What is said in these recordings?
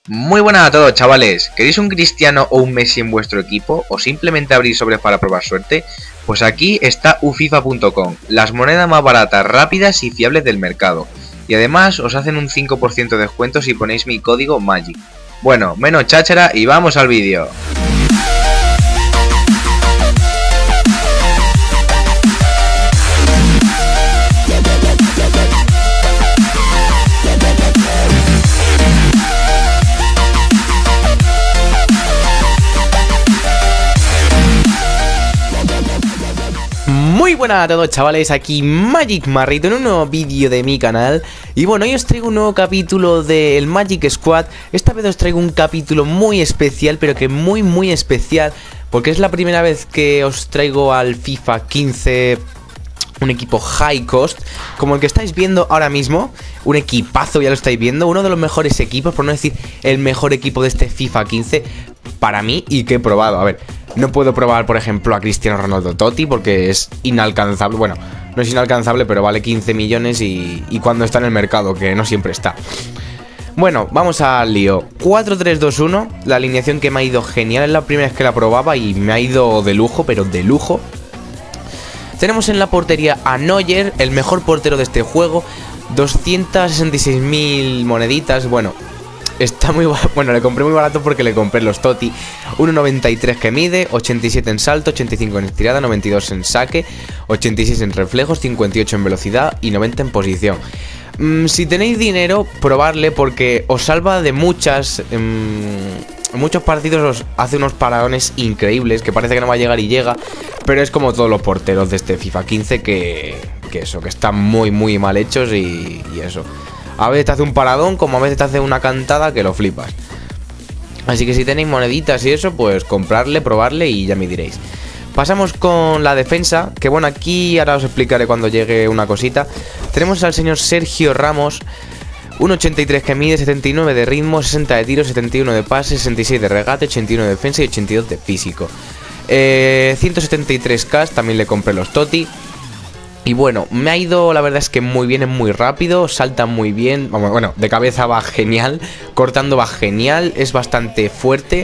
Muy buenas a todos, chavales. ¿Queréis un Cristiano o un Messi en vuestro equipo? ¿O simplemente abrir sobres para probar suerte? Pues aquí está ufifa.com, las monedas más baratas, rápidas y fiables del mercado. Y además os hacen un 5% de descuento si ponéis mi código MAGIC. Bueno, menos cháchara y vamos al vídeo. Muy buenas a todos, chavales, aquí Magic Marrito en un nuevo vídeo de mi canal. Y bueno, hoy os traigo un nuevo capítulo del Magic Squad. Esta vez os traigo un capítulo muy especial, pero que muy especial, porque es la primera vez que os traigo al FIFA 15 un equipo high cost, como el que estáis viendo ahora mismo. Un equipazo, ya lo estáis viendo, uno de los mejores equipos, por no decir el mejor equipo de este FIFA 15 para mí y que he probado. A ver, no puedo probar, por ejemplo, a Cristiano Ronaldo Totti porque es inalcanzable. Bueno, no es inalcanzable, pero vale 15 millones y cuando está en el mercado, que no siempre está. Bueno, vamos al lío. 4-3-2-1, la alineación que me ha ido genial. Es la primera vez que la probaba y me ha ido de lujo, pero de lujo. Tenemos en la portería a Neuer, el mejor portero de este juego. 266.000 moneditas, bueno, está muy barato. Bueno, le compré muy barato porque le compré los Totti. 1,93 que mide, 87 en salto, 85 en estirada, 92 en saque, 86 en reflejos, 58 en velocidad y 90 en posición. Si tenéis dinero, probarle porque os salva de muchos partidos, os hace unos paradones increíbles, que parece que no va a llegar y llega, pero es como todos los porteros de este FIFA 15 que están muy mal hechos y eso. A veces te hace un paradón, como a veces te hace una cantada que lo flipas. Así que si tenéis moneditas y eso, pues comprarle, probarle y ya me diréis. Pasamos con la defensa, que bueno, aquí ahora os explicaré cuando llegue una cosita. Tenemos al señor Sergio Ramos, 1,83 que mide, 79 de ritmo, 60 de tiro, 71 de pase, 66 de regate, 81 de defensa y 82 de físico. 173k, también le compré los Totti. Y bueno, me ha ido, la verdad es que muy bien, es muy rápido, salta muy bien. Bueno, de cabeza va genial, cortando va genial, es bastante fuerte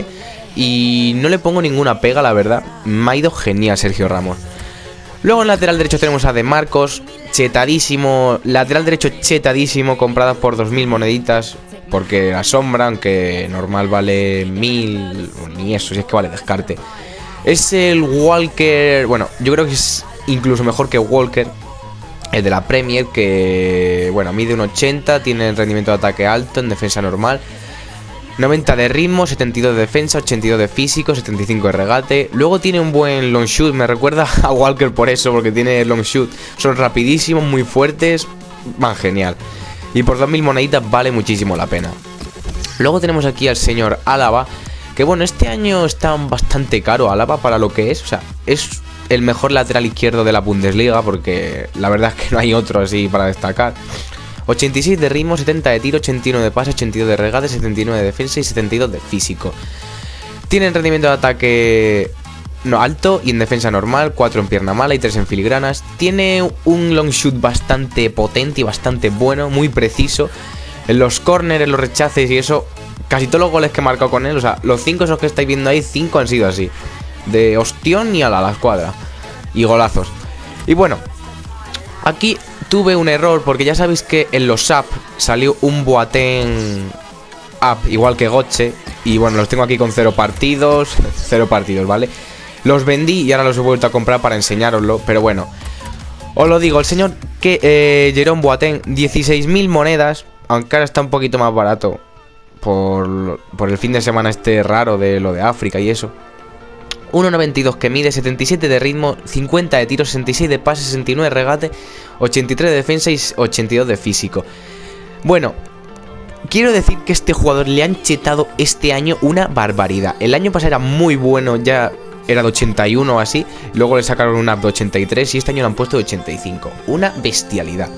y no le pongo ninguna pega, la verdad. Me ha ido genial Sergio Ramos. Luego en lateral derecho tenemos a De Marcos, chetadísimo, lateral derecho chetadísimo, comprada por 2.000 moneditas, porque la sombra, aunque normal vale 1.000, ni eso, si es que vale descarte. Es el Walker, bueno, yo creo que es incluso mejor que Walker, el de la Premier, que bueno, mide 1,80, tiene rendimiento de ataque alto, en defensa normal, 90 de ritmo, 72 de defensa, 82 de físico, 75 de regate. Luego tiene un buen long shoot, me recuerda a Walker por eso, porque tiene long shoot. Son rapidísimos, muy fuertes, van genial. Y por 2.000 moneditas vale muchísimo la pena. Luego tenemos aquí al señor Álava, que bueno, este año está bastante caro Álava para lo que es. O sea, es el mejor lateral izquierdo de la Bundesliga, porque la verdad es que no hay otro así para destacar. 86 de ritmo, 70 de tiro, 81 de pase, 82 de regate, 79 de defensa y 72 de físico. Tiene rendimiento de ataque no alto y en defensa normal, 4 en pierna mala y 3 en filigranas. Tiene un long shoot bastante potente y bastante bueno, muy preciso. En los corners, en los rechaces y eso, casi todos los goles que he marcado con él, o sea, los 5 esos que estáis viendo ahí, 5 han sido así. De ostión y a la escuadra. Y golazos. Y bueno, aquí tuve un error porque ya sabéis que en los app salió un Boateng app igual que Götze. Y bueno, los tengo aquí con 0 partidos, ¿vale? Los vendí y ahora los he vuelto a comprar para enseñároslo. Pero bueno, os lo digo, el señor que Jerome Boateng, 16.000 monedas. Aunque ahora está un poquito más barato por el fin de semana este raro de lo de África y eso. 1,92 que mide, 77 de ritmo, 50 de tiro, 66 de pase, 69 de regate, 83 de defensa y 82 de físico. Bueno, quiero decir que este jugador le han chetado este año una barbaridad. El año pasado era muy bueno, ya era de 81 o así. Luego le sacaron una de 83 y este año lo han puesto de 85. Una bestialidad.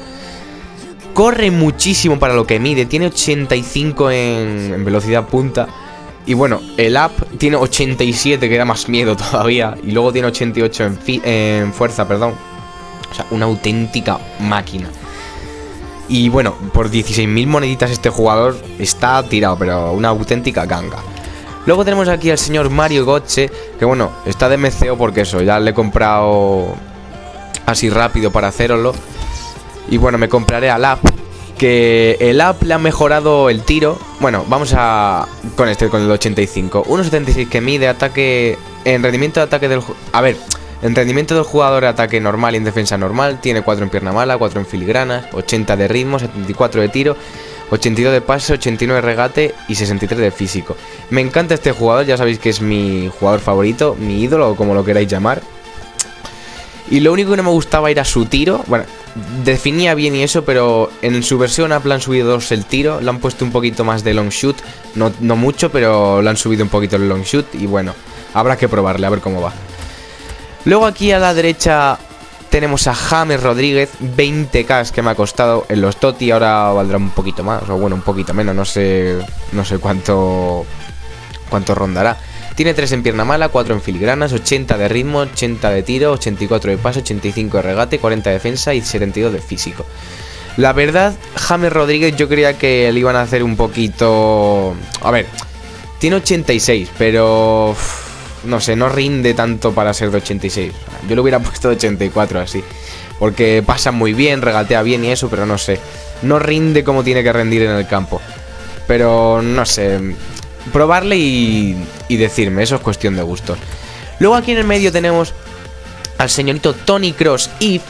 Corre muchísimo para lo que mide, tiene 85 en velocidad punta. Y bueno, el app tiene 87, que da más miedo todavía. Y luego tiene 88 en fuerza, perdón. O sea, una auténtica máquina. Y bueno, por 16.000 moneditas este jugador está tirado, pero una auténtica ganga. Luego tenemos aquí al señor Mario Götze, que bueno, está de MCO porque eso, ya le he comprado así rápido para hacerlo. Y bueno, me compraré al app, que el app le ha mejorado el tiro. Bueno, vamos a con el 85. 1.76 que mide ataque en rendimiento de ataque del... A ver, en rendimiento del jugador, ataque normal y en defensa normal. Tiene 4 en pierna mala, 4 en filigranas, 80 de ritmo, 74 de tiro, 82 de pase, 89 de regate y 63 de físico. Me encanta este jugador, ya sabéis que es mi jugador favorito, mi ídolo o como lo queráis llamar. Y lo único que no me gustaba era su tiro. Bueno, definía bien y eso, pero en su versión Up le han subido 2 el tiro. Le han puesto un poquito más de long shoot. No mucho, pero le han subido un poquito el long shoot. Y bueno, habrá que probarle, a ver cómo va. Luego aquí a la derecha tenemos a James Rodríguez, 20k que me ha costado en los TOTY. Ahora valdrá un poquito más, o bueno, un poquito menos, no sé cuánto rondará. Tiene 3 en pierna mala, 4 en filigranas, 80 de ritmo, 80 de tiro, 84 de pase, 85 de regate, 40 de defensa y 72 de físico. La verdad, James Rodríguez yo creía que le iban a hacer un poquito... A ver, tiene 86, pero... no sé, no rinde tanto para ser de 86. Yo lo hubiera puesto de 84 así, porque pasa muy bien, regatea bien y eso, pero no sé, no rinde como tiene que rendir en el campo. Pero no sé, probarle y decirme, eso es cuestión de gustos. Luego aquí en el medio tenemos al señorito Toni Kroos y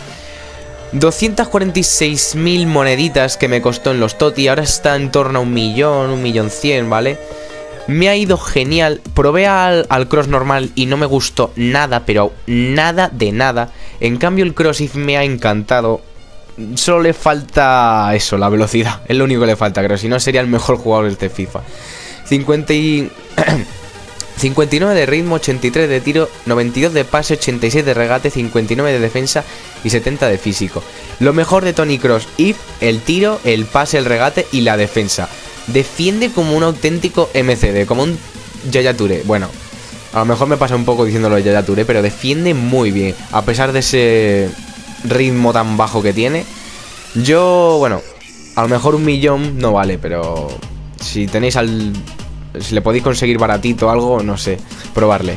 246.000 moneditas que me costó en los TOTY. Ahora está en torno a 1.100.000, ¿vale? Me ha ido genial. Probé al Kroos normal y no me gustó nada, pero nada de nada. En cambio el Kroos If me ha encantado. Solo le falta eso, la velocidad. Es lo único que le falta, creo. Si no sería el mejor jugador de este FIFA. 59 de ritmo, 83 de tiro, 92 de pase, 86 de regate, 59 de defensa y 70 de físico. Lo mejor de Toni Kroos If, el tiro, el pase, el regate y la defensa. Defiende como un auténtico MCD, como un Yaya Touré. Bueno, a lo mejor me pasa un poco diciéndolo de Yaya Touré, pero defiende muy bien, a pesar de ese ritmo tan bajo que tiene. Yo, bueno, a lo mejor 1.000.000 no vale, pero si tenéis si le podéis conseguir baratito o algo, no sé, probarle.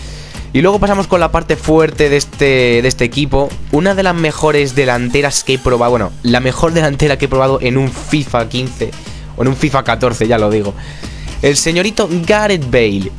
Y luego pasamos con la parte fuerte de este equipo. Una de las mejores delanteras que he probado, bueno, la mejor delantera que he probado en un FIFA 15 o en un FIFA 14, ya lo digo. El señorito Gareth Bale,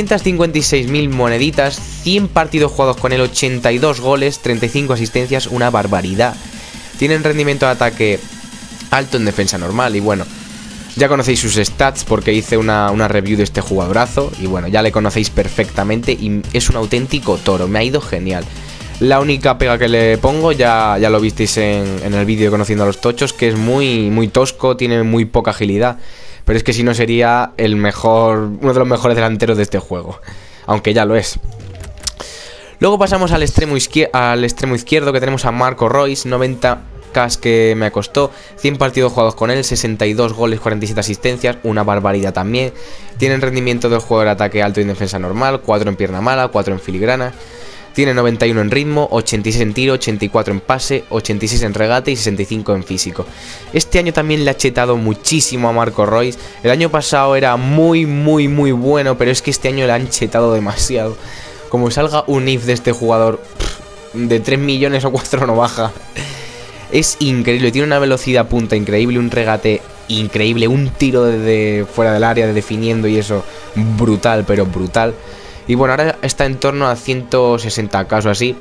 656.000 moneditas, 100 partidos jugados con él, 82 goles, 35 asistencias, una barbaridad. Tienen rendimiento de ataque alto en defensa normal y bueno, ya conocéis sus stats porque hice una review de este jugadorazo y bueno, ya le conocéis perfectamente y es un auténtico toro, me ha ido genial. La única pega que le pongo, ya lo visteis en el vídeo conociendo a los tochos, que es muy tosco, tiene muy poca agilidad. Pero es que si no sería uno de los mejores delanteros de este juego, aunque ya lo es. Luego pasamos al extremo izquierdo que tenemos a Marco Reus, 90k que me costó, 100 partidos jugados con él, 62 goles, 47 asistencias, una barbaridad también. Tienen rendimiento del jugador de ataque alto y en defensa normal, 4 en pierna mala, 4 en filigrana. Tiene 91 en ritmo, 86 en tiro, 84 en pase, 86 en regate y 65 en físico. Este año también le ha chetado muchísimo a Marco Reus. El año pasado era muy bueno, pero es que este año le han chetado demasiado. Como salga un if de este jugador, de 3 millones o 4 no baja. Es increíble, tiene una velocidad punta increíble, un regate increíble, un tiro desde fuera del área, definiendo y eso, brutal, pero brutal. Y bueno, ahora está en torno a 160k o así.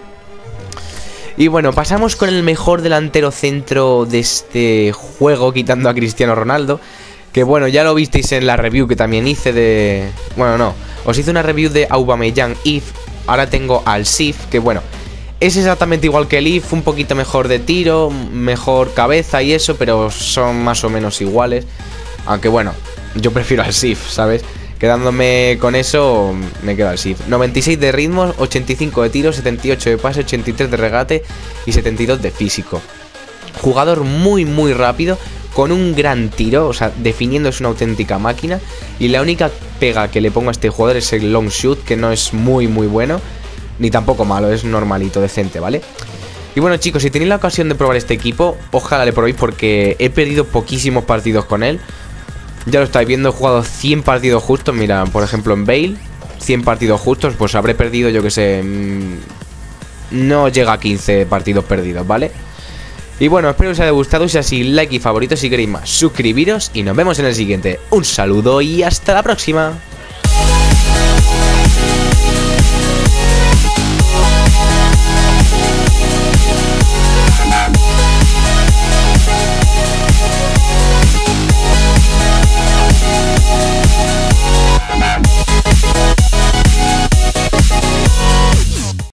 Y bueno, pasamos con el mejor delantero centro de este juego, quitando a Cristiano Ronaldo. Que bueno, ya lo visteis en la review que también hice de... Bueno, no, os hice una review de Aubameyang If. Ahora tengo al Sif, que bueno, es exactamente igual que el If, un poquito mejor de tiro, mejor cabeza y eso, pero son más o menos iguales. Aunque bueno, yo prefiero al Sif, ¿sabes? Quedándome con eso, me quedo al Sif. 96 de ritmo, 85 de tiro, 78 de pase, 83 de regate y 72 de físico. Jugador muy rápido, con un gran tiro, o sea, definiendo es una auténtica máquina. Y la única pega que le pongo a este jugador es el long shoot, que no es muy bueno, ni tampoco malo, es normalito, decente, ¿vale? Y bueno, chicos, si tenéis la ocasión de probar este equipo, ojalá le probéis porque he perdido poquísimos partidos con él. Ya lo estáis viendo, he jugado 100 partidos justos. Mira, por ejemplo en Bale, 100 partidos justos, pues habré perdido, yo que sé, no llega a 15 partidos perdidos, ¿vale? Y bueno, espero que os haya gustado. Si es así, like y favorito. Si queréis más, suscribiros y nos vemos en el siguiente. Un saludo y hasta la próxima.